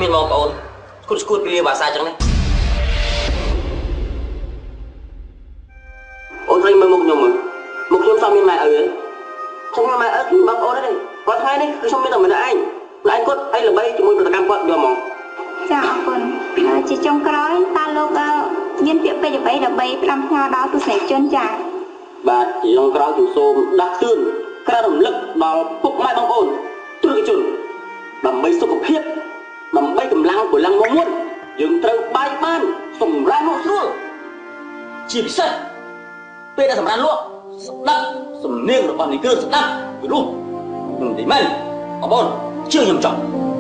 មានបងប្អូនស្គួតពីលាបាសាចឹងណាអូនឃើញមើលមុខខ្ញុំមើលមុខខ្ញុំសោះមានម៉ែឪទេខ្ញុំម៉ែឪគឺបងប្អូនទេគាត់ថ្ងៃនេះគឺខ្ញុំមានតែម្នាក់ឯងគាត់ឲ្យល្បីជាមួយប្រតិកម្មគាត់យកមកចាអរគុណជាចុងក្រោយតើលោកមានពាក្យពេចន៍អ្វីដើម្បីផ្ដាំផ្ញើដល់ទស្សនិកជនចាបាទជាចុងក្រោយខ្ញុំសូមដាស់តឿនក្រៅរំលឹកដល់ពុកម៉ែបងប្អូនទស្សនិកជនដើម្បីសុខភាពដើម្បីកម្លាំងពលំមុនយើងត្រូវបាយបានសម្រាប់លោកស្រួលជាពិសេសពេលដែលសម្រាប់លោកស្ដាប់សំនៀងរបស់នីគឺស្ដាប់ពីរោះទីមែនបងប្អូនជឿខ្ញុំចង់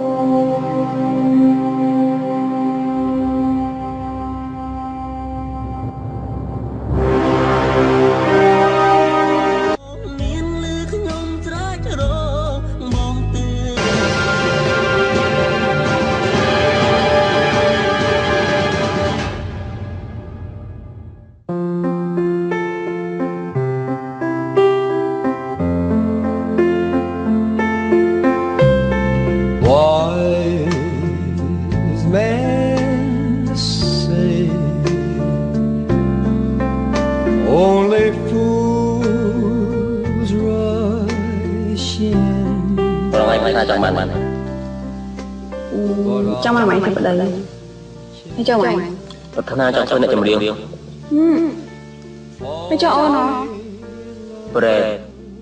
trong mà mày phải bật đây hay cho mày bật thằng nào trong chơi này chầm riêng hay cho ô nó bread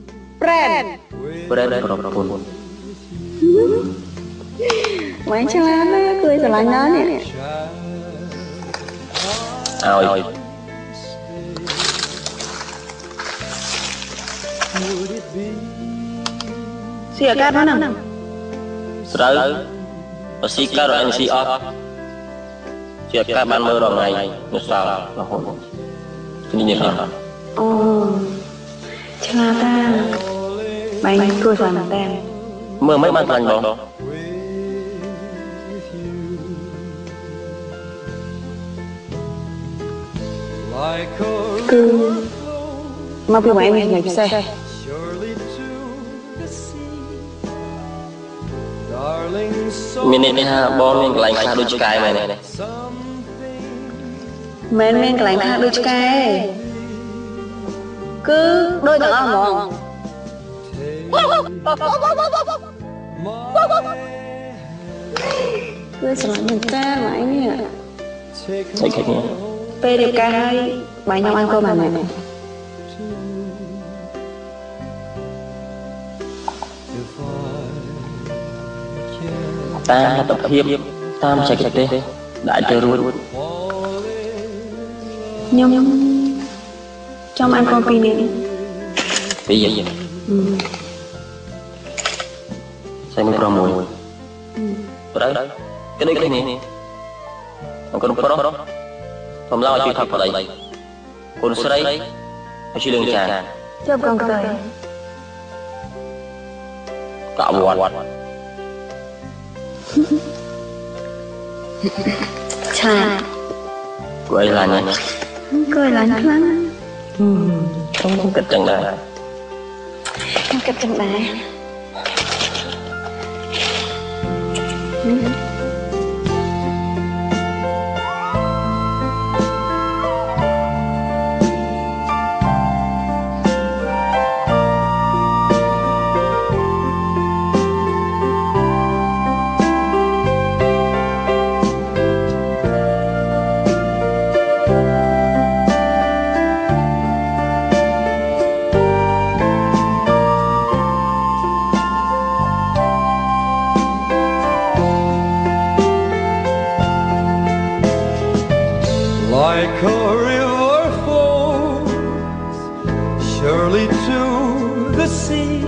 mày cho nó cười từ lạnh nó nè ôi xìa cát nó nè rồi xì cá rồi anh xì off chia cá ban mơ rồi ngày một sao cái gì nhỉ cha ta bánh cười xoài mà tem mơ mấy ban thành bộ cứ mau phía máy mình nhảy xe mình nên ha bom mình lạnh ha đôi cái này này mình lạnh ha đôi cái cứ đôi thằng ông ngon cứ sợ mình ta mãi nè p đẹp ca hay bài nhau ăn cơm mà này ta tập hiệp tam chạy cái tê đại trời luôn nhưng trong ăn con pin này bây giờ saya mau promo đấy cái đấy cái này còn pro phòng lao chơi thật vào đây còn sấy chơi lương trà chơi con cười cạo bọt chà cười là nhỉ cười là lắm không kịch chẳng này không kịch chẳng này Like a river flows surely to the sea,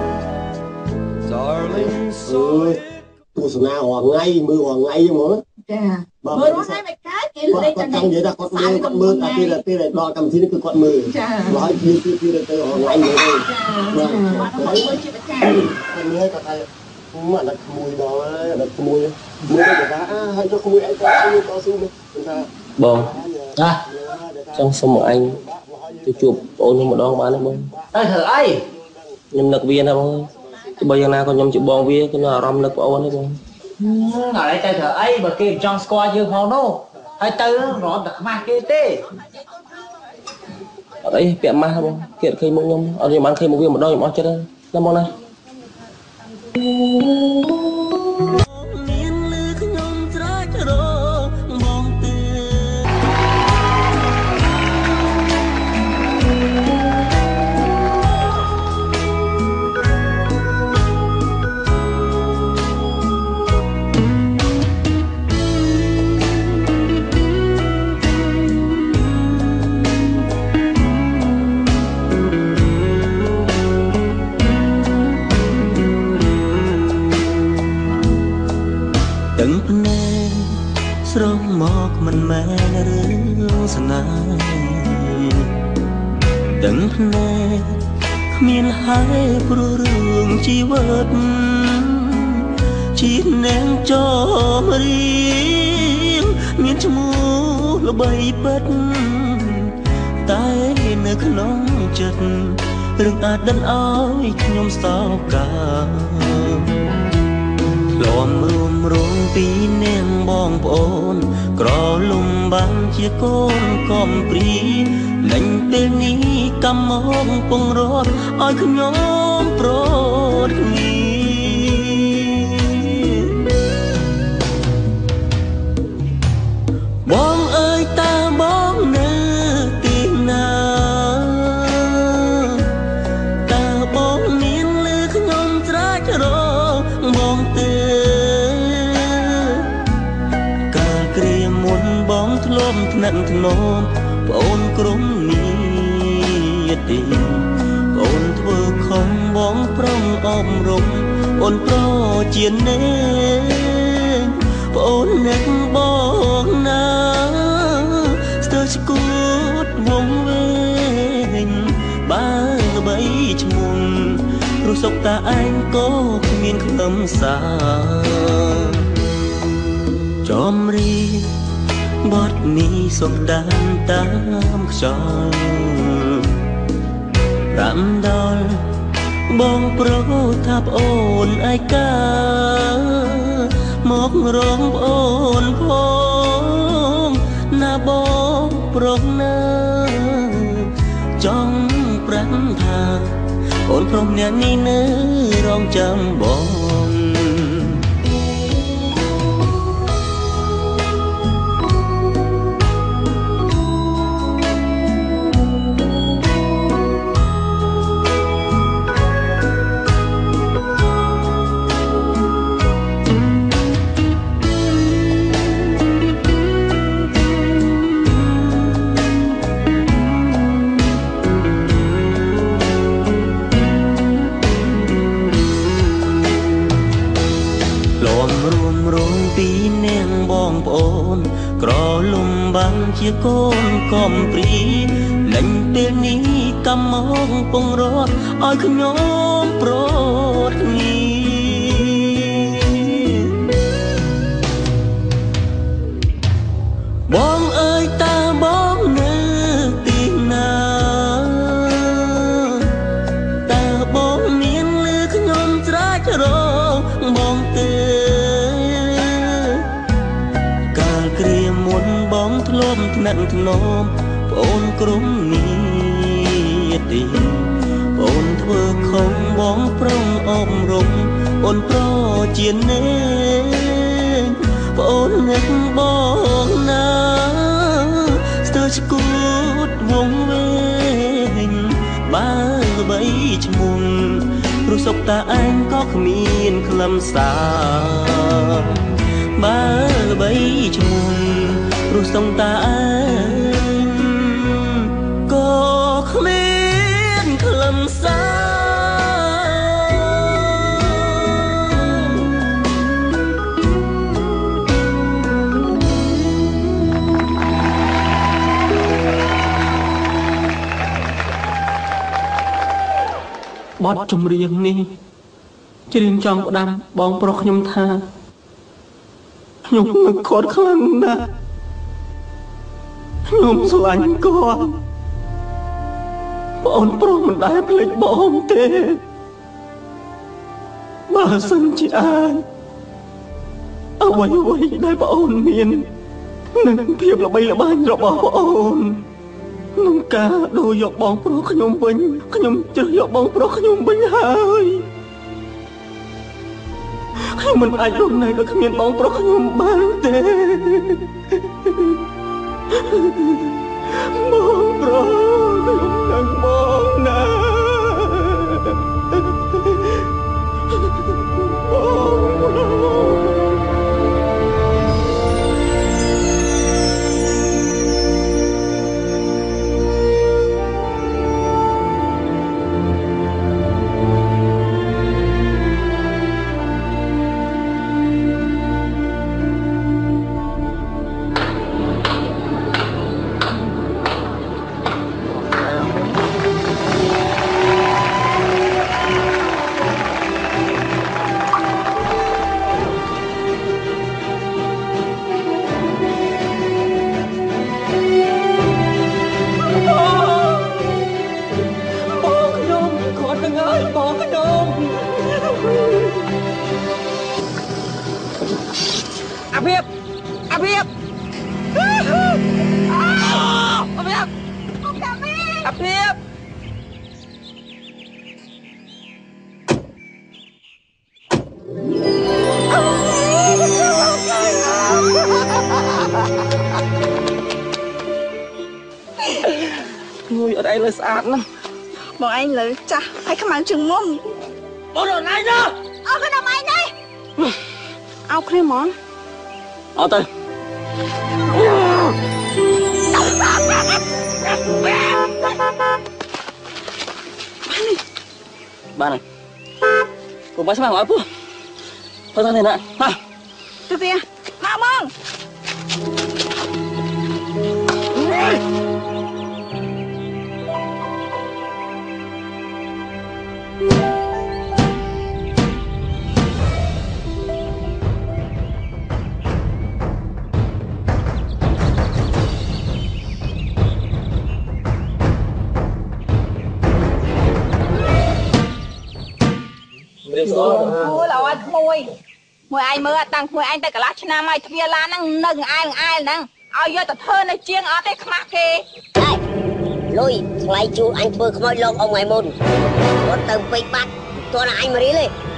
darling. Mưa sna hoàng ngay mưa hoàng ngay chứ mà. Dạ. Mưa lúc nãy mày cái kia lên cho trong vậy đó con mưa ta kia là đo cầm thì nó cứ con mưa. Nói kia là từ hoàng ngay vậy thôi. Mà nó mưa chứ phải cha. Anh nghe cái mà nó mùi đó nó mùi cái đó hay cho mùi ấy có su nữa. Bông trong xong một anh tôi chụp ôn một đòn bán đấy bông ơi thử ai nhầm nực viên hả bông chứ bây giờ nào còn nhầm chụp bông viên cái nào rom nực ôn đấy bông lại tay thở ấy mà kia trong squad dương hòn đâu hay tư nó đặt ma kia tê ở đây bẹ ma không kiện khi mông nhom ở đây mang khi một viên một đôi một chết năm món này ស្រងមកមិនមែនរឿងស្នេហ៍ដឹងភ្នែកគ្មានហើយព្រោះរឿងជីវិតជានាងចោមរៀងមានឈ្មោះល្បីពិតតែនៅក្នុងចិត្តរឿងអាចដិនឲ្យខ្ញុំសោកាលំរួមរងពីនាងបងប្អូនក្រលំបានជាកូនកំព្រីលេងពេលនេះកម្មមកពងរត់ឲ្យខ្ញុំប្រត់គ្នាបងអើយតើបងនៅទីណាតើបងមានលឺខ្ញុំត្រាច់រងបងទេបងធ្លាប់ថ្នាក់ធ្នមប្អូនក្រុមនេះទេប្អូនធ្វើខំបងប្រំអប់រំអូនប្រជានេប្អូននឹកបងណាស្ទើរស្គួតវងវែងបើល្បីឈ្មោះព្រោះសុខតាឯងក៏គ្មានខ្លឹមសារចំរីបទនេះសុំតាមខ្យល់ប្រាំដល់បងប្រុសថាប្អូនឯកាមករងប្អូនផងណាបងប្រុសណាចង់ប្រាំថាអូនប្រុសម្នាក់នេះនៅរងចាំបងជាកូនកំព្រីលេងពេលនេះកម្មមកពងរត់ឲ្យខ្ញុំប្រត់គ្នាបងអើយតើបងនៅទីណាតើបងមានលឺខ្ញុំត្រាច់រងបងទេកាលគ្រាមុនបងធ្លាប់ថ្នាក់ធ្នមប្អូនក្រុមនេះទេប្អូនធ្វើខំបងប្រឹងអប់រំអូនប្រជានេប្អូននឹកបងណាស្ទើរស្គួតវងវែងបើល្បីឈ្មោះព្រោះសុខតាឯងក៏គ្មានខ្លឹមសារបើល្បីឈ្មោះព្រោះសុខតាឯងក៏គ្មានខ្លឹមសារបទចម្រៀងនេះច្រៀងចង់ផ្ដាំបងប្រុសខ្ញុំថាខ្ញុំនឹកគាត់ខ្លាំងណាស់ខ្ញុំស្រឡាញ់គាត់បងប្រុសមិនដែលភ្លេចបងទេបើសិនជាអាចអ្វីដែលបងអូនមាននឹងភាពល្បីល្បាញរបស់បងអូននឹងការដូរយកបងប្រុសខ្ញុំវិញខ្ញុំជ្រើសយកបងប្រុសខ្ញុំវិញហើយខ្ញុំមិនអាចរស់នៅដោយគ្មានបងប្រុសខ្ញុំបានទេបងប្រុសខ្ញុំនឹងបងណាស្អាតណាស់បងឯងលើចាស់ហើយខ្មៅជាងមុំបងរនឯងណាអើខ្ញុំឯងនេះអោគ្នាហ្មងអត់ទៅបានហើយពុំមកស្មាមកពុទៅទៅនេះណាមកទៅទៀតមកបងអូល្អអត់ក្មួយឯងមើលតាំងក្មួយឯងតែកន្លះឆ្នាំហើយទ្វារឡានហ្នឹងនៅអែលហ្នឹងឲ្យយកទៅធ្វើនៅជាងអត់ទេខ្មាស់គេលុយថ្លៃជួលអញធ្វើខ្មោចលោកអងថ្ងៃមុនគាត់ទៅពេកបាត់តើអញមករៀលទេ